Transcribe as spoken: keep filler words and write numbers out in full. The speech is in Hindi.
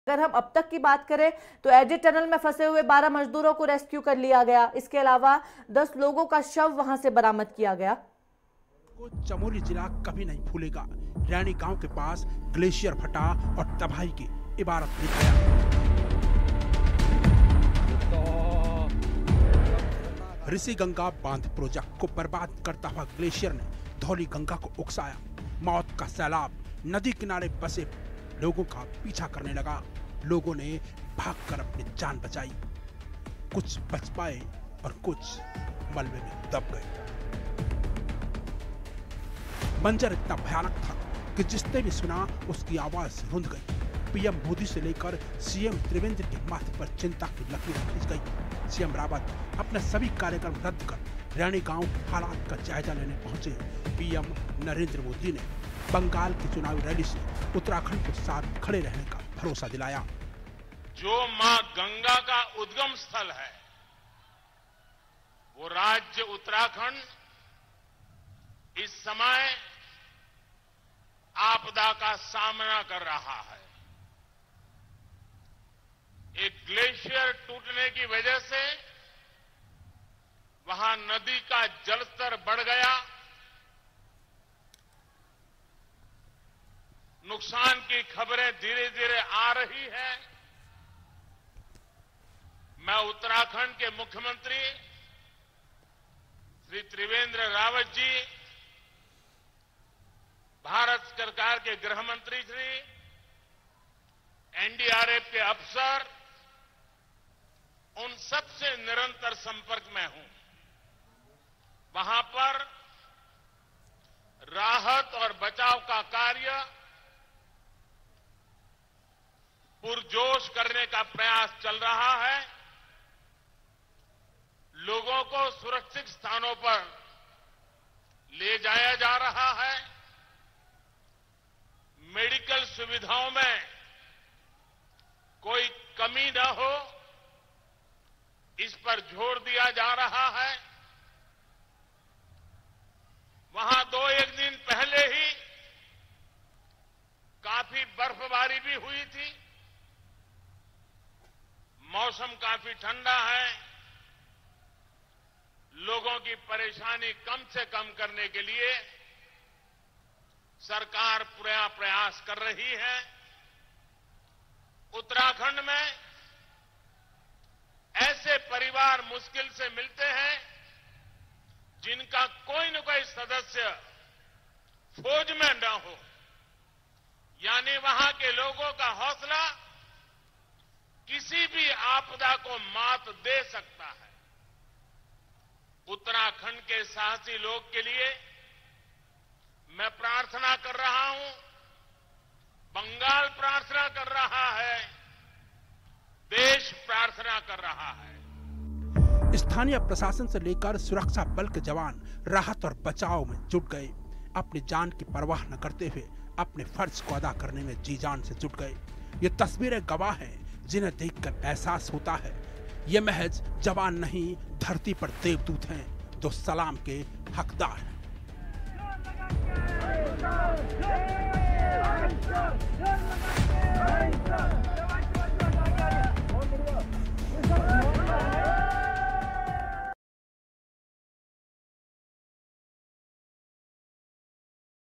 अगर हम अब तक की बात करें तो एजे टनल में फंसे हुए बारह मजदूरों को रेस्क्यू कर लिया गया। इसके अलावा दस लोगों का शव वहां से बरामद किया गया। चमोली जिला कभी नहीं भूलेगा। रैनी गांव के पास ग्लेशियर फटा और तबाही की इबारत लिख गया। ऋषि गंगा बांध प्रोजेक्ट को बर्बाद करता हुआ ग्लेशियर ने धौली गंगा को उकसाया। मौत का सैलाब नदी किनारे बसे लोगों का पीछा करने लगा। लोगों ने भागकर अपनी जान बचाई। कुछ बच पाए और कुछ मलबे में दब गए। मंजर इतना भयानक था कि जिसने भी सुना उसकी आवाज रुंध गई। पीएम मोदी से लेकर सीएम त्रिवेंद्र के माथे पर चिंता की लकीर खींच गई। सीएम रावत अपने सभी कार्यक्रम रद्द कर रैनी गांव हालात का जायजा लेने पहुंचे। पीएम नरेंद्र मोदी ने बंगाल की चुनावी रैली से उत्तराखंड के साथ खड़े रहने का भरोसा दिलाया। जो मां गंगा का उद्गम स्थल है, वो राज्य उत्तराखंड इस समय आपदा का सामना कर रहा है। एक ग्लेशियर टूटने की वजह से वहां नदी का जलस्तर बढ़ गया। नुकसान की खबरें धीरे धीरे आ रही हैं। मैं उत्तराखंड के मुख्यमंत्री श्री त्रिवेंद्र रावत जी, भारत सरकार के गृह मंत्री श्री, एनडीआरएफ के अफसर, उन सबसे निरंतर संपर्क में हूं। वहां पर राहत और बचाव का कार्य पुरजोश करने का प्रयास चल रहा है। लोगों को सुरक्षित स्थानों पर ले जाया जा रहा है। मेडिकल सुविधाओं में कोई कमी न हो, इस पर जोर दिया जा रहा है। वहां दो एक दिन पहले ही काफी बर्फबारी भी हुई थी। मौसम काफी ठंडा है। लोगों की परेशानी कम से कम करने के लिए सरकार पूरा प्रयास कर रही है। उत्तराखंड में ऐसे परिवार मुश्किल से मिलते हैं जिनका कोई न कोई सदस्य फौज में न हो, यानी वहां के लोगों का हौसला किसी भी आपदा को मात दे सकता है। उत्तराखंड के साहसी लोग के लिए मैं प्रार्थना कर रहा हूं, बंगाल प्रार्थना कर रहा है, देश प्रार्थना कर रहा है। स्थानीय प्रशासन से लेकर सुरक्षा बल के जवान राहत और बचाव में जुट गए। अपनी जान की परवाह न करते हुए अपने फर्ज को अदा करने में जी जान से जुट गए। ये तस्वीरें गवाह हैं जिन्हें देखकर एहसास होता है ये महज जवान नहीं, धरती पर देवदूत हैं जो सलाम के हकदार हैं।